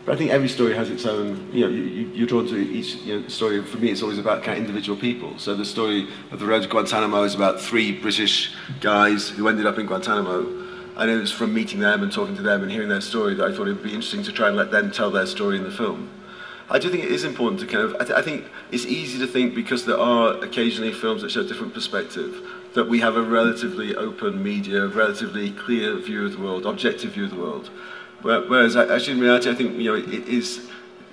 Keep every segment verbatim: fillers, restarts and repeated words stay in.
But I think every story has its own, you know, you, you're drawn to each you know, story. For me, it's always about kind of individual people. So the story of the road to Guantanamo is about three British guys who ended up in Guantanamo. And it was from meeting them and talking to them and hearing their story that I thought it would be interesting to try and let them tell their story in the film. I do think it is important to kind of, I, th I think it's easy to think, because there are occasionally films that show a different perspective, that we have a relatively open media, a relatively clear view of the world, objective view of the world. Whereas actually in reality, I think, you know, it is,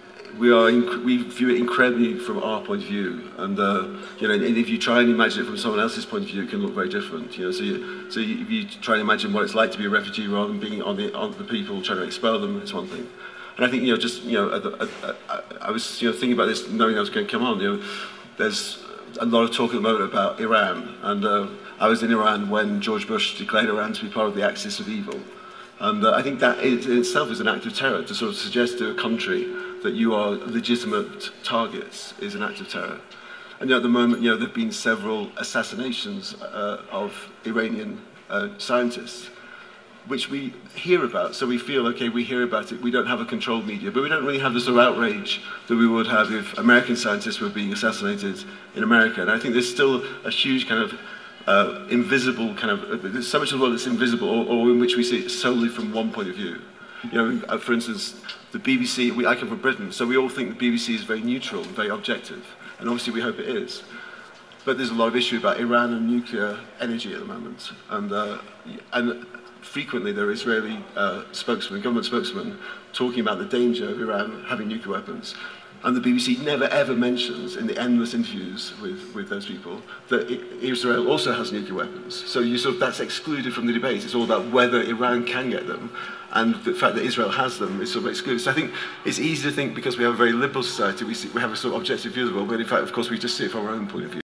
we are, inc we view it incredibly from our point of view, and uh, you know, and if you try and imagine it from someone else's point of view, it can look very different. You know, so you, so you, if you try and imagine what it's like to be a refugee rather than being on the on the people trying to expel them, it's one thing. And I think, you know, just you know, I, I, I, I was you know thinking about this, knowing I was going to come on. You know, there's a lot of talk at the moment about Iran, and uh, I was in Iran when George Bush declared Iran to be part of the axis of evil. And uh, I think that in itself is an act of terror. To sort of suggest to a country that you are legitimate targets is an act of terror. And you know, at the moment, you know, there have been several assassinations uh, of Iranian uh, scientists, which we hear about. So we feel, okay, we hear about it. We don't have a controlled media, but we don't really have the sort of outrage that we would have if American scientists were being assassinated in America. And I think there's still a huge kind of Uh, invisible kind of, uh, there's so much of the world that's invisible, or, or in which we see it solely from one point of view. You know, uh, for instance, the B B C, we, I come from Britain, so we all think the B B C is very neutral and very objective, and obviously we hope it is. But there's a lot of issue about Iran and nuclear energy at the moment, and, uh, and frequently there are Israeli uh, spokesmen, government spokesmen, talking about the danger of Iran having nuclear weapons. And the B B C never ever mentions in the endless interviews with, with those people that I Israel also has nuclear weapons. So you sort of, that's excluded from the debate. It's all about whether Iran can get them, and the fact that Israel has them is sort of excluded. So I think it's easy to think, because we have a very liberal society, we, see, we have a sort of objective view of the world, but in fact, of course, we just see it from our own point of view.